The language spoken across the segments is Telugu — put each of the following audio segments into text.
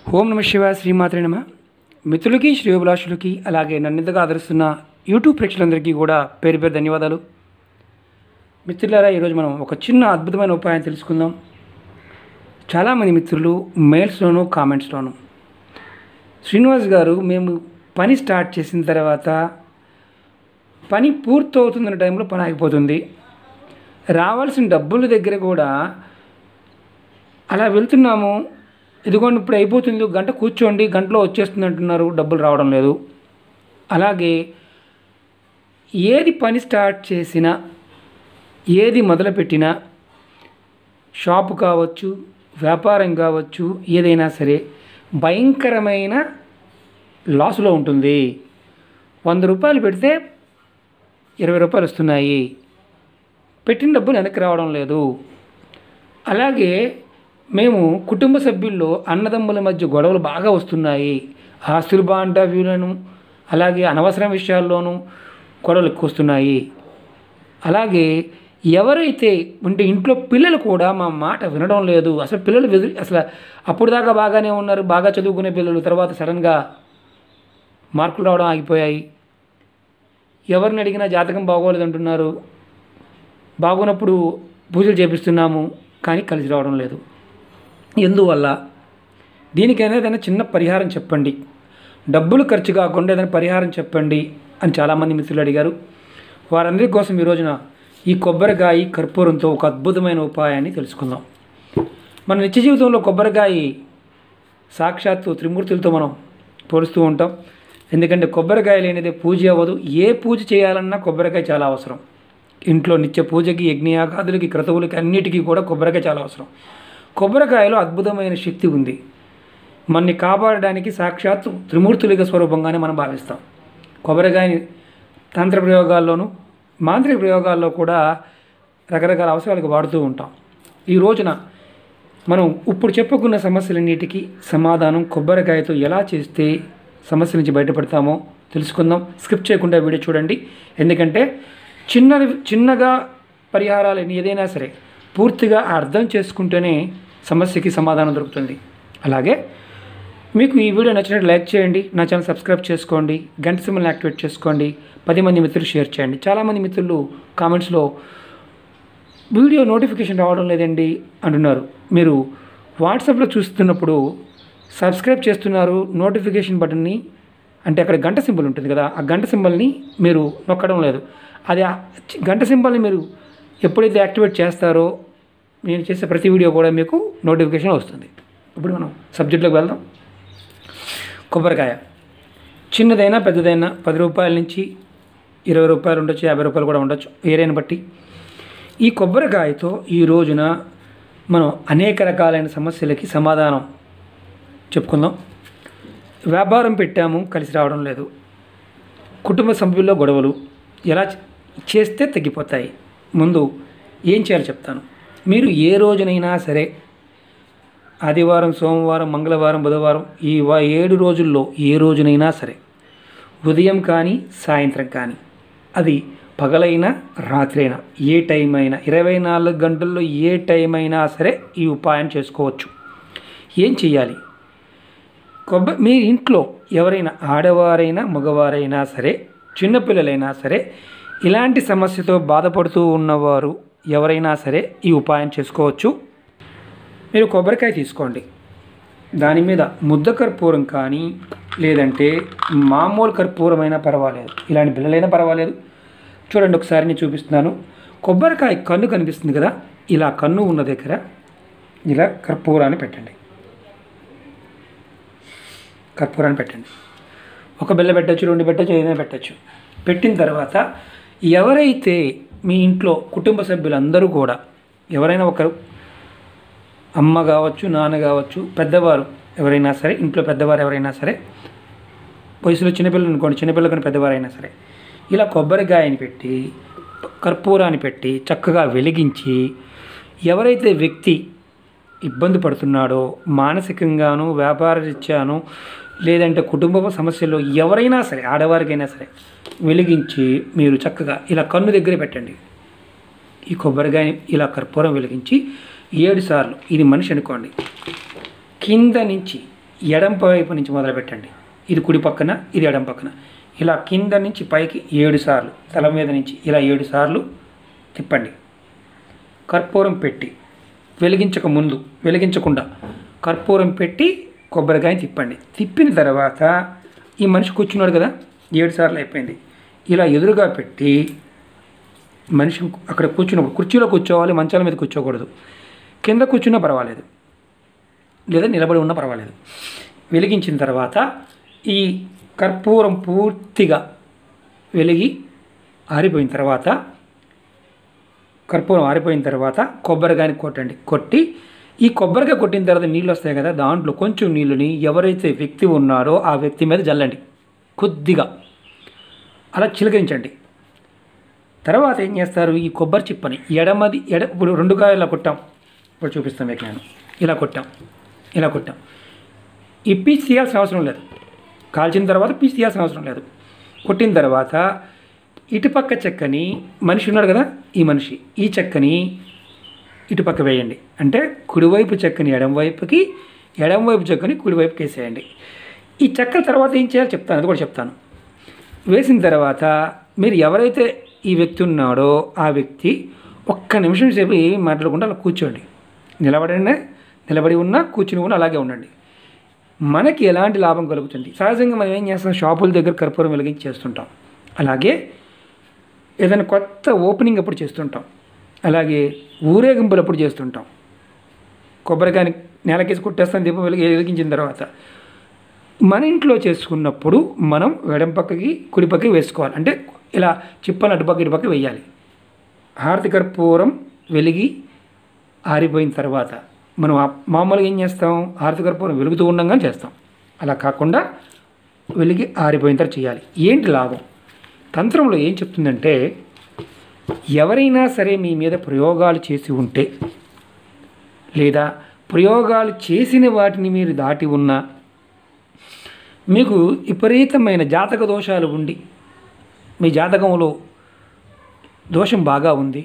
ఓం నమ శివాయ శ్రీమాత్రే నమ. మిత్రులకి శ్రేయోభిలాషులకి అలాగే నన్ను ఇంతగా ఆదరిస్తున్న యూట్యూబ్ ప్రేక్షకులందరికీ కూడా పేరు పేరు ధన్యవాదాలు. మిత్రులారా, ఈరోజు మనం ఒక చిన్న అద్భుతమైన ఉపాయం తెలుసుకుందాం. చాలామంది మిత్రులు మెయిల్స్లోనూ కామెంట్స్లోనూ శ్రీనివాస్ గారు మేము పని స్టార్ట్ చేసిన తర్వాత పని పూర్తవుతున్న టైంలో పని ఆగిపోతుంది, రావాల్సిన డబ్బుల దగ్గర కూడా అలా వెళ్తున్నాము, ఇదిగోండి ఇప్పుడు అయిపోతుంది, గంట కూర్చోండి గంటలో వచ్చేస్తుంది అంటున్నారు, డబ్బులు రావడం లేదు. అలాగే ఏది పని స్టార్ట్ చేసినా ఏది మొదలుపెట్టినా షాపు కావచ్చు, వ్యాపారం కావచ్చు, ఏదైనా సరే భయంకరమైన లాసులో ఉంటుంది. 100 రూపాయలు పెడితే 20 రూపాయలు వస్తున్నాయి, పెట్టిన డబ్బులు వెనక్కి రావడం లేదు. అలాగే మేము కుటుంబ సభ్యుల్లో అన్నదమ్ముల మధ్య గొడవలు బాగా వస్తున్నాయి, ఆస్తులు బాంటవ్యూలను అలాగే అనవసర విషయాల్లోనూ గొడవలు ఎక్కువ వస్తున్నాయి. అలాగే ఎవరైతే అంటే ఇంట్లో పిల్లలు కూడా మా మాట వినడం లేదు, అసలు పిల్లలు అసలు అప్పుడు దాకా బాగానే ఉన్నారు, బాగా చదువుకునే పిల్లలు తర్వాత సడన్గా మార్కులు రావడం ఆగిపోయాయి. ఎవరిని అడిగినా జాతకం బాగోలేదు అంటున్నారు, బాగున్నప్పుడు పూజలు చేపిస్తున్నాము కానీ కలిసి రావడం లేదు. ఎందువల్ల? దీనికైనా ఏదైనా చిన్న పరిహారం చెప్పండి, డబ్బులు ఖర్చు కాకుండా ఏదైనా పరిహారం చెప్పండి అని చాలామంది మిత్రులు అడిగారు. వారందరి కోసం ఈ రోజున ఈ కొబ్బరికాయ కర్పూరంతో ఒక అద్భుతమైన ఉపాయాన్ని తెలుసుకుందాం. మన నిత్య జీవితంలో కొబ్బరికాయ సాక్షాత్తు త్రిమూర్తులతో మనం పోలుస్తూ ఉంటాం. ఎందుకంటే కొబ్బరికాయ లేనిదే పూజ అవ్వదు. ఏ పూజ చేయాలన్నా కొబ్బరికాయ చాలా అవసరం. ఇంట్లో నిత్య పూజకి, యజ్ఞయాగాదులకి, క్రతువులకి అన్నిటికీ కూడా కొబ్బరికాయ చాలా అవసరం. కొబ్బరికాయలో అద్భుతమైన శక్తి ఉంది. మనని కాపాడడానికి సాక్షాత్తు త్రిమూర్తులిక స్వరూపంగానే మనం భావిస్తాం. కొబ్బరికాయని తంత్ర ప్రయోగాల్లోనూ మాంత్రిక ప్రయోగాల్లో కూడా రకరకాల అవసరాలకు వాడుతూ ఉంటాం. ఈ రోజున మనం ఇప్పుడు చెప్పుకున్న సమస్యలన్నిటికీ సమాధానం కొబ్బరికాయతో ఎలా చేస్తే సమస్య నుంచి బయటపడతామో తెలుసుకుందాం. స్కిప్ చేయకుండా వీడియో చూడండి. ఎందుకంటే చిన్నగా పరిహారాలు ఏదైనా సరే పూర్తిగా అర్థం చేసుకుంటేనే సమస్యకి సమాధానం దొరుకుతుంది. అలాగే మీకు ఈ వీడియో నచ్చినట్టు లైక్ చేయండి, నా ఛానల్ సబ్స్క్రైబ్ చేసుకోండి, గంట సింబల్ని యాక్టివేట్ చేసుకోండి, 10 మంది మిత్రులు షేర్ చేయండి. చాలామంది మిత్రులు కామెంట్స్లో వీడియో నోటిఫికేషన్ రావడం లేదండి అంటున్నారు. మీరు వాట్సాప్లో చూస్తున్నప్పుడు సబ్స్క్రైబ్ చేస్తున్నారు, నోటిఫికేషన్ బటన్ని అంటే అక్కడ గంట సింబల్ ఉంటుంది కదా, ఆ గంట సింబల్ని మీరు నొక్కడం లేదు. అది గంట సింబల్ని మీరు ఎప్పుడైతే యాక్టివేట్ చేస్తారో నేను చేసే ప్రతి వీడియో కూడా మీకు నోటిఫికేషన్ వస్తుంది. ఇప్పుడు మనం సబ్జెక్ట్లోకి వెళ్దాం. కొబ్బరికాయ చిన్నదైనా పెద్దదైనా 10 రూపాయల నుంచి 20 రూపాయలు ఉండొచ్చు, 50 రూపాయలు కూడా ఉండొచ్చు, ఏరియాని బట్టి. ఈ కొబ్బరికాయతో ఈ రోజున మనం అనేక రకాలైన సమస్యలకి సమాధానం చెప్పుకుందాం. వ్యాపారం పెట్టాము, కలిసి రావడం లేదు, కుటుంబ సభ్యుల్లో గొడవలు ఎలా చేస్తే తగ్గిపోతాయి. ముందు ఏం చేయాలో చెప్తాను. మీరు ఏ రోజునైనా సరే ఆదివారం, సోమవారం, మంగళవారం, బుధవారం ఈ 7 రోజుల్లో ఏ రోజునైనా సరే ఉదయం కానీ సాయంత్రం కానీ, అది పగలైనా రాత్రి అయినా, ఏ టైం అయినా 24 గంటల్లో ఏ టైం అయినా సరే ఈ ఉపాయం చేసుకోవచ్చు. ఏం చేయాలి? మీ ఇంట్లో ఎవరైనా ఆడవారైనా మగవారైనా సరే, చిన్నపిల్లలైనా సరే, ఇలాంటి సమస్యతో బాధపడుతూ ఉన్నవారు ఎవరైనా సరే ఈ ఉపాయం చేసుకోవచ్చు. మీరు కొబ్బరికాయ తీసుకోండి, దాని మీద ముద్ద కర్పూరం కానీ లేదంటే మామూలు కర్పూరం అయినా పర్వాలేదు, ఇలాంటి బిళ్ళలైనా పర్వాలేదు. చూడండి, ఒకసారి నేను చూపిస్తున్నాను. కొబ్బరికాయ కన్ను కనిపిస్తుంది కదా, ఇలా కన్ను ఉన్న దగ్గర ఇలా కర్పూరాన్ని పెట్టండి. కర్పూరాన్ని పెట్టండి. ఒక బిళ్ళ పెట్టచ్చు, 2 పెట్టచ్చు, ఏదైనా పెట్టచ్చు. పెట్టిన తర్వాత ఎవరైతే మీ ఇంట్లో కుటుంబ సభ్యులందరూ కూడా ఎవరైనా ఒకరు, అమ్మ కావచ్చు, నాన్న కావచ్చు, పెద్దవారు ఎవరైనా సరే, ఇంట్లో పెద్దవారు ఎవరైనా సరే, వయసులో చిన్నపిల్లలు అనుకోండి, చిన్నపిల్లలు కానీ పెద్దవారైనా సరే, ఇలా కొబ్బరికాయని పెట్టి కర్పూరాన్ని పెట్టి చక్కగా వెలిగించి, ఎవరైతే వ్యక్తి ఇబ్బంది పడుతున్నాడో మానసికంగాను, వ్యాపార రీత్యాను, లేదంటే కుటుంబ సమస్యల్లో ఎవరైనా సరే, ఆడవారికైనా సరే వెలిగించి మీరు చక్కగా ఇలా కన్ను దగ్గర పెట్టండి. ఈ కొబ్బరికాయని ఇలా కర్పూరం వెలిగించి 7 సార్లు, ఇది మనిషి అనుకోండి, కింద నుంచి ఎడం వైపు నుంచి మొదలుపెట్టండి. ఇది కుడి పక్కన, ఇది ఎడం పక్కన. ఇలా కింద నుంచి పైకి 7 సార్లు, తల మీద నుంచి ఇలా 7 సార్లు తిప్పండి. కర్పూరం పెట్టి వెలిగించకుండా కర్పూరం పెట్టి కొబ్బరికాయ తిప్పండి. తిప్పిన తర్వాత ఈ మనిషి కూర్చున్నాడు కదా, 7 సార్లు అయిపోయింది. ఇలా ఎదురుగా పెట్టి మనిషి అక్కడ కూర్చున్నప్పుడు కుర్చీలో కూర్చోవాలి, మంచాల మీద కూర్చోకూడదు. కింద కూర్చున్నా పర్వాలేదు, లేదా నిలబడి ఉన్నా పర్వాలేదు. వెలిగించిన తర్వాత ఈ కర్పూరం పూర్తిగా వెలిగి ఆరిపోయిన తర్వాత కొబ్బరికాయని కొట్టండి. కొట్టి ఈ కొబ్బరికాయ కొట్టిన తర్వాత నీళ్ళు వస్తాయి కదా, దాంట్లో కొంచెం నీళ్ళని ఎవరైతే వ్యక్తి ఉన్నారో ఆ వ్యక్తి మీద జల్లండి. కొద్దిగా అలా చిలకరించండి. తర్వాత ఏం చేస్తారు, ఈ కొబ్బరి చిప్పని ఇప్పుడు 2 కాయలు ఇలా కొట్టాం. ఇప్పుడు చూపిస్తాం మీకు నేను. ఇలా కొట్టాం. ఈ పీస్ తీయాల్సిన అవసరం లేదు. కాల్చిన తర్వాత పీస్ తీయాల్సిన అవసరం లేదు. కొట్టిన తర్వాత ఇటుపక్క చెక్కని మనిషి ఉన్నాడు కదా, ఈ చెక్కని ఇటుపక్క వేయండి. అంటే కుడివైపు చెక్కని ఎడంవైపుకి, ఎడంవైపు చెక్కని కుడివైపుకి వేసేయండి. ఈ చెక్కల తర్వాత ఏం చేయాలో చెప్తాను, అది కూడా చెప్తాను. వేసిన తర్వాత మీరు ఎవరైతే ఈ వ్యక్తి ఉన్నాడో ఆ వ్యక్తి ఒక్క నిమిషం సేపు ఏమి మాట్లాడకుండా అలా కూర్చోండి. నిలబడి ఉన్నా కూర్చుని ఉన్నా అలాగే ఉండండి. మనకి ఎలాంటి లాభం కలుగుతుంది? సహజంగా మనం ఏం చేస్తాం, షాపుల దగ్గర కర్పూరం వెలిగించి చేస్తుంటాం. అలాగే ఏదైనా కొత్త ఓపెనింగ్ అప్పుడు చేస్తుంటాం. అలాగే ఊరేగింపులు అప్పుడు చేస్తుంటాం. కొబ్బరికాయని నేలకేసి కొట్టేస్తాం దీపం వెలిగించిన తర్వాత. మన ఇంట్లో చేసుకున్నప్పుడు మనం ఎడం పక్కకి కుడి పక్కకి వేసుకోవాలి. అంటే ఇలా చిప్పలు అటుపక్క ఇటుపక్క వేయాలి. హారతి కర్పూరం వెలిగి ఆరిపోయిన తర్వాత మనం మామూలుగా ఏం చేస్తాం, హారతి కర్పూరం వెలుగుతూ ఉండగానే చేస్తాం. అలా కాకుండా వెలిగి ఆరిపోయిన తర్వాత చేయాలి. ఏంటి లాభం? తంత్రంలో ఏం చెప్తుందంటే, ఎవరైనా సరే మీ మీద ప్రయోగాలు చేసి ఉంటే, లేదా ప్రయోగాలు చేసిన వాటిని మీరు దాటి ఉన్నా, మీకు విపరీతమైన జాతక దోషాలు ఉండి మీ జాతకంలో దోషం బాగా ఉంది,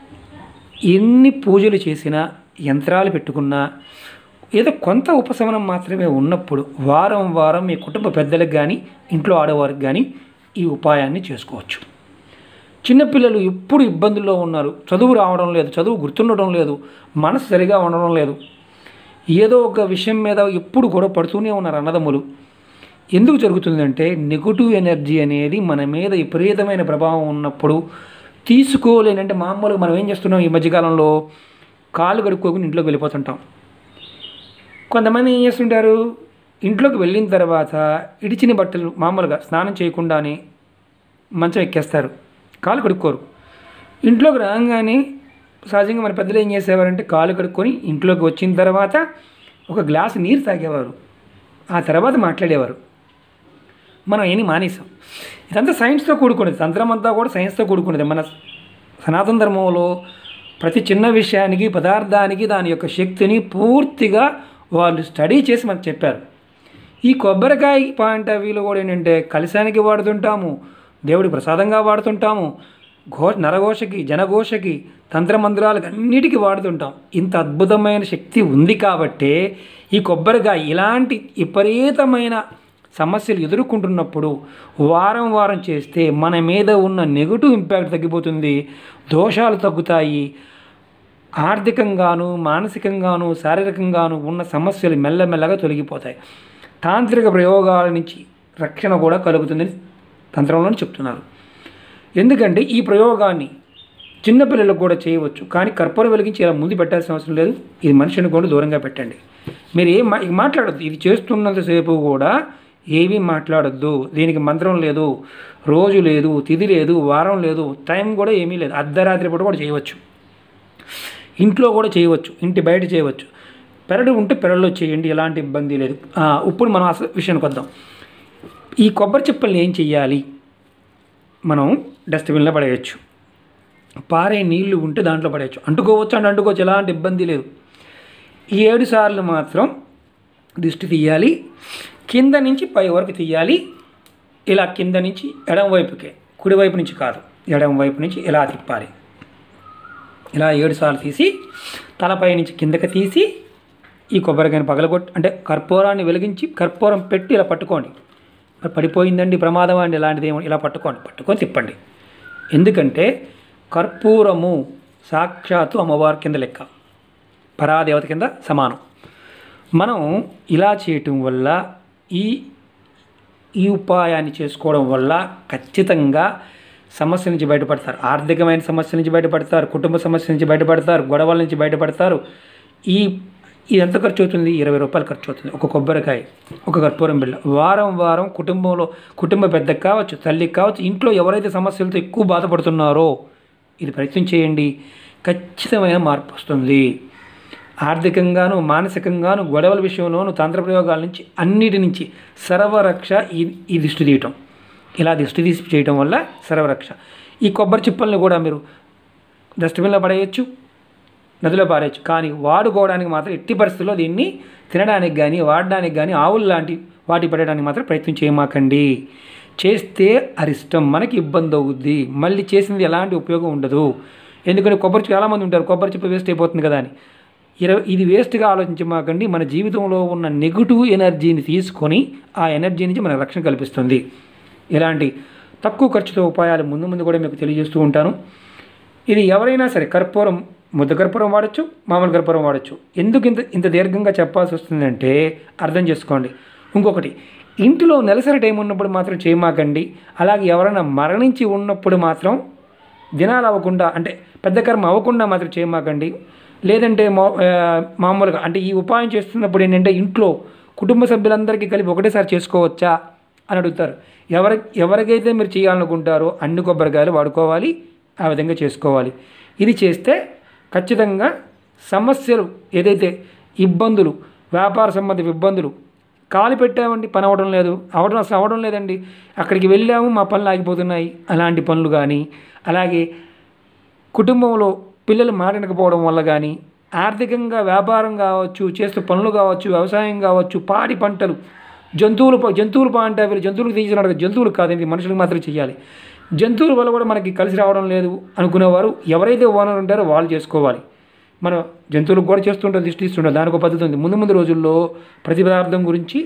ఎన్ని పూజలు చేసినా, యంత్రాలు పెట్టుకున్నా, ఏదో కొంత ఉపశమనం మాత్రమే ఉన్నప్పుడు వారం మీ కుటుంబ పెద్దలకు కానీ ఇంట్లో ఆడవారికి కానీ ఈ ఉపాయాన్ని చేసుకోవచ్చు. చిన్నపిల్లలు ఎప్పుడు ఇబ్బందుల్లో ఉన్నారు, చదువు రావడం లేదు, చదువు గుర్తుండడం లేదు, మనసు సరిగా ఉండడం లేదు, ఏదో ఒక విషయం మీద ఎప్పుడు గొడవ పడుతూనే ఉన్నారు అన్నదమ్ములు. ఎందుకు జరుగుతుందంటే, నెగటివ్ ఎనర్జీ అనేది మన మీద విపరీతమైన ప్రభావం ఉన్నప్పుడు తీసుకోలేనంటే, మామూలుగా మనం ఏం చేస్తున్నాం ఈ మధ్యకాలంలో, కాళ్ళు కడుక్కోకుండా ఇంట్లోకి వెళ్ళిపోతుంటాం. కొంతమంది ఏం చేస్తుంటారు, ఇంట్లోకి వెళ్ళిన తర్వాత ఇడిచిన బట్టలు మామూలుగా స్నానం చేయకుండానే మంచం ఎక్కేస్తారు, కాళ్ళు కడుక్కోరు. ఇంట్లోకి రాగానే సహజంగా మన పెద్దలు ఏం చేసేవారంటే, కాళ్ళు కడుక్కొని ఇంట్లోకి వచ్చిన తర్వాత ఒక గ్లాసు నీరు తాగేవారు, ఆ తర్వాత మాట్లాడేవారు. మనం ఏమి మానేసాం. ఇదంతా సైన్స్తో కూడుకునేది, తంత్రం అంతా కూడా సైన్స్తో కూడుకునేది. మన సనాతన ధర్మంలో ప్రతి చిన్న విషయానికి, పదార్థానికి దాని యొక్క శక్తిని పూర్తిగా వాళ్ళు స్టడీ చేసి మనకు చెప్పారు. ఈ కొబ్బరికాయ పాయింట్ ఆఫ్ వ్యూలో కూడా ఏంటంటే, కలశానికి వాడుతుంటాము, దేవుడి ప్రసాదంగా వాడుతుంటాము, నరఘోషకి, జనఘోషకి, తంత్రమంత్రాలకు అన్నిటికీ వాడుతుంటాం. ఇంత అద్భుతమైన శక్తి ఉంది కాబట్టే ఈ కొబ్బరికాయ ఇలాంటి విపరీతమైన సమస్యలు ఎదుర్కొంటున్నప్పుడు వారం చేస్తే మన మీద ఉన్న నెగటివ్ ఇంపాక్ట్ తగ్గిపోతుంది, దోషాలు తగ్గుతాయి, ఆర్థికంగాను, మానసికంగాను, శారీరకంగాను ఉన్న సమస్యలు మెల్లమెల్లగా తొలగిపోతాయి. తాంత్రిక ప్రయోగాల నుంచి రక్షణ కూడా కలుగుతుందని తంత్రంలోనే చెప్తున్నారు. ఎందుకంటే ఈ ప్రయోగాన్ని చిన్నపిల్లలకు కూడా చేయవచ్చు, కానీ కర్పూరం వెలిగించి ఇలా ముందు పెట్టాల్సిన అవసరం లేదు. ఇది మనిషిని కూడా దూరంగా పెట్టండి. మీరు ఏం మాట్లాడద్దు, ఇది చేస్తున్నంతసేపు కూడా ఏమీ మాట్లాడద్దు. దీనికి మంత్రం లేదు, రోజు లేదు, తిథి లేదు, వారం లేదు, టైం కూడా ఏమీ లేదు. అర్ధరాత్రి పూట కూడా చేయవచ్చు, ఇంట్లో కూడా చేయవచ్చు, ఇంటి బయట చేయవచ్చు. పెరడు ఉంటే పెరడులో చేయండి, ఎలాంటి ఇబ్బంది లేదు. ఇప్పుడు మనం అసలు విషయానికి వద్దాం. ఈ కొబ్బరి చిప్పల్ని ఏం చెయ్యాలి? మనం డస్ట్బిన్లో పడేయచ్చు, పారే నీళ్లు ఉంటే దాంట్లో పడేయచ్చు, అంటుకోవచ్చు అంటే అంటుకోవచ్చు, ఎలాంటి ఇబ్బంది లేదు. ఈ 7 సార్లు మాత్రం దిష్టి తీయాలి, కింద నుంచి పై వరకు తీయాలి. ఇలా కింద నుంచి ఎడం వైపుకే, కుడివైపు నుంచి కాదు, ఎడం వైపు నుంచి ఇలా తిప్పాలి. ఇలా 7 సార్లు తీసి తలపై నుంచి కిందకి తీసి ఈ కొబ్బరికాయని పగలగొట్టి అంటే కర్పూరాన్ని వెలిగించి కర్పూరం పెట్టి ఇలా పట్టుకోండి. మరి పడిపోయిందండి ప్రమాదం అండి ఇలాంటిది ఏమో ఇలా పట్టుకొని తిప్పండి. ఎందుకంటే కర్పూరము సాక్షాత్తు అమ్మవారి కింద లెక్క, పరాదేవత కింద సమానం. మనం ఇలా చేయటం వల్ల ఈ ఉపాయాన్ని చేసుకోవడం వల్ల ఖచ్చితంగా సమస్య నుంచి బయటపడతారు. ఆర్థికమైన సమస్య నుంచి బయటపడతారు, కుటుంబ సమస్య నుంచి బయటపడతారు, గొడవల నుంచి బయటపడతారు. ఇది ఎంత ఖర్చు అవుతుంది? 20 రూపాయలు ఖర్చు అవుతుంది ఒక కొబ్బరికాయ, ఒక కర్పూరం బిళ్ళ. వారం కుటుంబ పెద్దకి కావచ్చు, తల్లికి కావచ్చు, ఇంట్లో ఎవరైతే సమస్యలతో ఎక్కువ బాధపడుతున్నారో ఇది ప్రయత్నం చేయండి. ఖచ్చితమైన మార్పు వస్తుంది. ఆర్థికంగాను మానసికంగాను గొడవల విషయంలోనూ తంత్రప్రయోగాల నుంచి అన్నిటి నుంచి సర్వరక్ష ఈ దిష్టి తీయటం. ఇలా దిష్టి తీసి చేయటం వల్ల సర్వరక్ష. ఈ కొబ్బరి చిప్పల్ని కూడా మీరు డస్ట్బిన్లో పడేయచ్చు, నదిలో పారేయచ్చు. కానీ వాడుకోవడానికి మాత్రం ఎట్టి పరిస్థితుల్లో దీన్ని తినడానికి కానీ వాడడానికి కానీ ఆవులు లాంటి వాటి పడడానికి మాత్రం ప్రయత్నం చేయమాకండి. చేస్తే అరిష్టం, మనకి ఇబ్బంది అవుద్ది, మళ్ళీ చేసింది ఎలాంటి ఉపయోగం ఉండదు. ఎందుకంటే చాలామంది ఉంటారు కొబ్బరి చిప్ప వేస్ట్ అయిపోతుంది కదా అని. ఇది వేస్ట్గా ఆలోచించమాకండి. మన జీవితంలో ఉన్న నెగిటివ్ ఎనర్జీని తీసుకొని ఆ ఎనర్జీ నుంచి మనకు రక్షణ కల్పిస్తుంది. ఇలాంటి తక్కువ ఖర్చుతో ఉపాయాలు ముందు కూడా మీకు తెలియజేస్తూ ఉంటాను. ఇది ఎవరైనా సరే కర్పూరం, ముద్ద కర్పూరం వాడచ్చు, మామూలు కర్పూరం వాడచ్చు. ఎందుకు ఇంత దీర్ఘంగా చెప్పాల్సి వస్తుందంటే అర్థం చేసుకోండి. ఇంకొకటి, ఇంటిలో నెలసరి టైం ఉన్నప్పుడు మాత్రం చేయమాకండి. అలాగే ఎవరైనా మరణించి ఉన్నప్పుడు మాత్రం దినాలు అవ్వకుండా అంటే పెద్ద కర్మ అవ్వకుండా మాత్రం చేయమాకండి. లేదంటే మామూలుగా అంటే ఈ ఉపాయం చేస్తున్నప్పుడు ఏంటంటే ఇంట్లో కుటుంబ సభ్యులందరికీ కలిపి ఒకటేసారి చేసుకోవచ్చా అని అడుగుతారు. ఎవరికైతే మీరు చేయాలనుకుంటారో అన్ని కొబ్బరికాయలు వాడుకోవాలి, ఆ విధంగా చేసుకోవాలి. ఇది చేస్తే ఖచ్చితంగా సమస్యలు ఏదైతే ఇబ్బందులు, వ్యాపార సంబంధ ఇబ్బందులు, కాలు పెట్టామండి పని అవడం లేదండి, అక్కడికి వెళ్ళాము మా పనులు ఆగిపోతున్నాయి, అలాంటి పనులు కానీ, అలాగే కుటుంబంలో పిల్లలు మాట్లాడకపోవడం వల్ల కానీ, ఆర్థికంగా వ్యాపారం కావచ్చు, చేస్తూ పనులు కావచ్చు, వ్యవసాయం కావచ్చు, పాడి పంటలు, జంతువులు అంటే జంతువులకు తీసినాడు, జంతువులు కాదండి మనుషులకు మాత్రం చేయాలి. జంతువుల వల్ల కూడా మనకి కలిసి రావడం లేదు అనుకునేవారు ఎవరైతే ఓనర్ ఉంటారో వాళ్ళు చేసుకోవాలి. మనం జంతువులకు కూడా చేస్తుంటాం, దిష్టి ఇస్తుంటాం, దానికి ఒక పద్ధతి ఉంది. ముందు రోజుల్లో ప్రతి పదార్థం గురించి,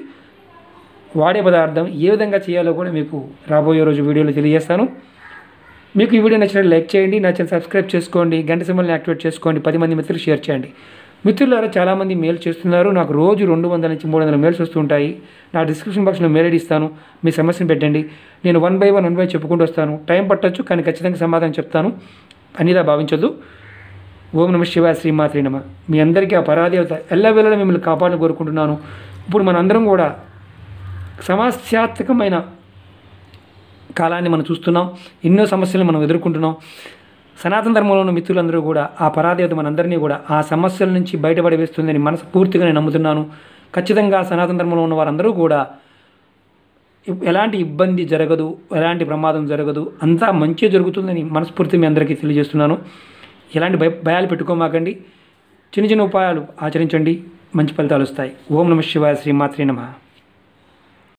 వాడే పదార్థం ఏ విధంగా చేయాలో కూడా మీకు రాబోయే రోజు వీడియోలో తెలియజేస్తాను. మీకు ఈ వీడియో నచ్చినట్టు లైక్ చేయండి, నా ఛానల్ సబ్స్క్రైబ్ చేసుకోండి, గంట సింబల్ని యాక్టివేట్ చేసుకోండి, 10 మంది మిత్రులు షేర్ చేయండి. మిత్రులారా చాలామంది మెయిల్ చేస్తున్నారు, నాకు రోజు 200 నుంచి 300 మెయిల్స్ వస్తుంటాయి. నా డిస్క్రిప్షన్ బాక్స్లో మెయిల్ ఐడి ఇస్తాను, మీ సమస్యను పెట్టండి. నేను 1 by 1 చెప్పుకుంటూ వస్తాను. టైం పట్టచ్చు కానీ ఖచ్చితంగా సమాధానం చెప్తాను, అనిదా భావించొద్దు. ఓం నమః శివాయ, శ్రీమాత్రే నమః. మీ అందరికీ ఆ పరాదేవత ఎల్లవేళలా మిమ్మల్ని కాపాడని కోరుకుంటున్నాను. ఇప్పుడు మనందరం కూడా సమస్యాత్మకమైన కాలాన్ని మనం చూస్తున్నాం, ఎన్నో సమస్యలు మనం ఎదుర్కొంటున్నాం. సనాతన ధర్మంలో ఉన్న మిత్రులందరూ కూడా ఆ పరాదేవత మనందరినీ కూడా ఆ సమస్యల నుంచి బయటపడి వేస్తుందని మనస్ఫూర్తిగా నేను నమ్ముతున్నాను. ఖచ్చితంగా సనాతన ధర్మంలో ఉన్న వారందరూ కూడా ఎలాంటి ఇబ్బంది జరగదు, ఎలాంటి ప్రమాదం జరగదు, అంతా మంచి జరుగుతుందని మనస్ఫూర్తి మీ అందరికీ తెలియజేస్తున్నాను. ఎలాంటి భయాలు పెట్టుకోమాకండి, చిన్న ఉపాయాలు ఆచరించండి, మంచి ఫలితాలు వస్తాయి. ఓం నమః శివాయ, శ్రీమాత్రే నమః.